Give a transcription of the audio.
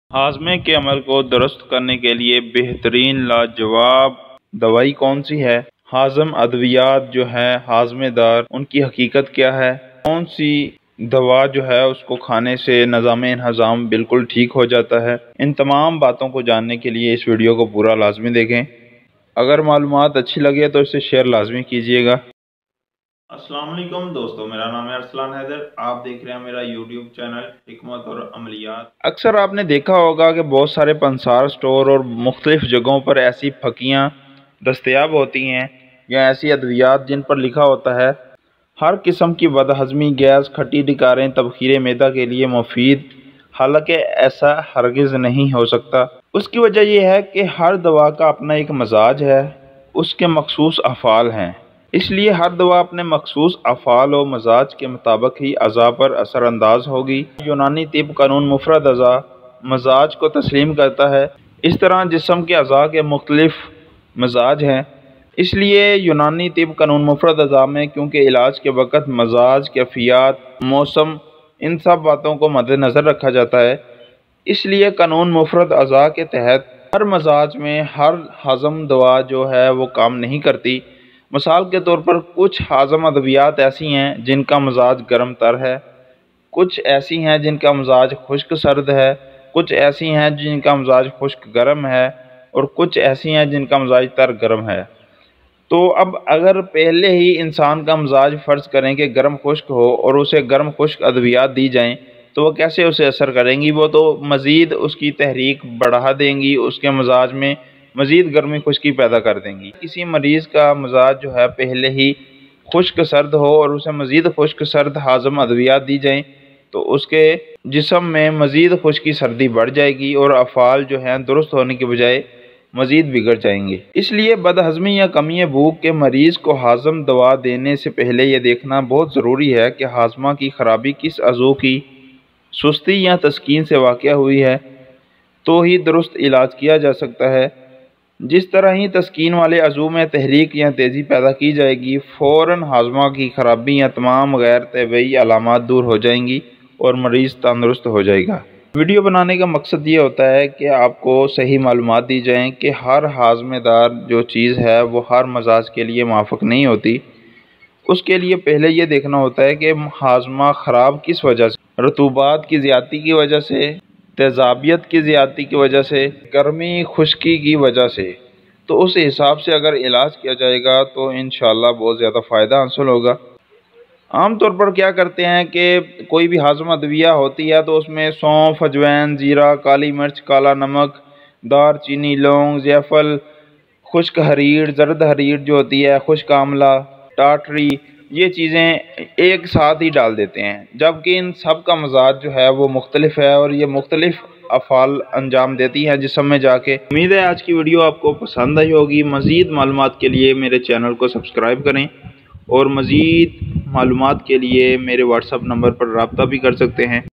ہاضمے کے عمل کو درست کرنے کے لیے بہترین لاجواب دوائی کون سی ہے؟ ہاضم ادویات جو ہے ہاضمے دار، ان کی حقیقت کیا ہے؟ کون سی دوا جو ہے اس کو کھانے سے نظام ہضم بالکل ٹھیک ہو جاتا ہے؟ ان تمام باتوں کو جاننے کے لیے اس ویڈیو کو پورا لازمی دیکھیں۔ اگر معلومات اچھی لگے تو اسے شیئر لازمی کیجیے گا۔ السلام علیکم دوستو، میرا نام ہے ارسلان حیدر۔ آپ دیکھ رہے ہیں میرا یوٹیوب چینل حکمت اور عملیات۔ اکثر آپ نے دیکھا ہوگا کہ بہت سارے پنسار سٹور اور مختلف جگہوں پر ایسی پھکیاں دستیاب ہوتی ہیں یا ایسی ادویات جن پر لکھا ہوتا ہے ہر قسم کی بدہضمی، گیس، کھٹی ڈکاریں، تبخیر معدہ کے لیے مفید، حالانکہ ایسا ہرگز نہیں ہو سکتا۔ اس کی وجہ یہ ہے کہ ہر دوا کا اپنا ایک مزاج ہے، اس کے مخصوص افعال ہیں۔ اس لیے ہر دوا اپنے مخصوص افعال و مزاج کے مطابق ہی اعضاء پر اثر انداز ہوگی۔ یونانی طب قانون مفرد اعضاء مزاج کو تسلیم کرتا ہے، اس طرح جسم کے اعضاء کے مختلف مزاج ہیں۔ اس لیے یونانی طب قانون مفرد اعضاء میں کیونکہ علاج کے وقت مزاج، کیفیات، موسم، ان سب باتوں کو مد نظر رکھا جاتا ہے، اس لیے قانون مفرد اعضاء کے تحت ہر مزاج میں ہر ہاضم دوا جو ہے وہ کام نہیں کرتی۔ مثال کے طور پر کچھ ہاضم ادویات ایسی ہیں جن کا مزاج گرم تر ہے، کچھ ایسی ہیں جن کا مزاج خشک سرد ہے، کچھ ایسی ہیں جن کا مزاج خشک گرم ہے، اور کچھ ایسی ہیں جن کا مزاج تر گرم ہے۔ تو اب اگر پہلے ہی انسان کا مزاج فرض کریں کہ گرم خشک ہو اور اسے گرم خشک ادویات دی جائیں تو وہ کیسے اسے اثر کریں گی؟ وہ تو مزید اس کی تحریک بڑھا دیں گی، اس کے مزاج میں مزید گرمی خشکی پیدا کر دیں گی۔ کسی مریض کا مزاج جو ہے پہلے ہی خشک سرد ہو اور اسے مزید خشک سرد ہاضم ادویات دی جائیں تو اس کے جسم میں مزید خشکی سردی بڑھ جائے گی اور افعال جو ہیں درست ہونے کے بجائے مزید بگڑ جائیں گے۔ اس لیے بدہضمی یا کمی بھوک کے مریض کو ہاضم دوا دینے سے پہلے یہ دیکھنا بہت ضروری ہے کہ ہاضمہ کی خرابی کس عضو کی سستی یا تسکین سے واقع ہوئی ہے، تو ہی درست علاج کیا جا سکتا ہے۔ جس طرح ہی تسکین والے عضو میں تحریک یا تیزی پیدا کی جائے گی، فوراً ہاضمہ کی خرابی یا تمام غیر طبیعی علامات دور ہو جائیں گی اور مریض تندرست ہو جائے گا۔ ویڈیو بنانے کا مقصد یہ ہوتا ہے کہ آپ کو صحیح معلومات دی جائیں کہ ہر ہاضمے دار جو چیز ہے وہ ہر مزاج کے لیے موافق نہیں ہوتی۔ اس کے لیے پہلے یہ دیکھنا ہوتا ہے کہ ہاضمہ خراب کس وجہ سے، رطوبات کی زیادتی کی وجہ سے، تیزابیت کی زیادتی کی وجہ سے، گرمی خشکی کی وجہ سے۔ تو اس حساب سے اگر علاج کیا جائے گا تو انشاءاللہ بہت زیادہ فائدہ حاصل ہوگا۔ عام طور پر کیا کرتے ہیں کہ کوئی بھی ہاضم ادویہ ہوتی ہے تو اس میں سونف، اجوین، زیرہ، کالی مرچ، کالا نمک، دار چینی، لونگ، جیفل، خشک حریر، زرد حریر جو ہوتی ہے، خشک آملہ، ٹاٹری، یہ چیزیں ایک ساتھ ہی ڈال دیتے ہیں، جبکہ ان سب کا مزاج جو ہے وہ مختلف ہے اور یہ مختلف افعال انجام دیتی ہیں جسم میں جا کے۔ امید ہے آج کی ویڈیو آپ کو پسند آئی ہوگی۔ مزید معلومات کے لیے میرے چینل کو سبسکرائب کریں اور مزید معلومات کے لیے میرے واٹس ایپ نمبر پر رابطہ بھی کر سکتے ہیں۔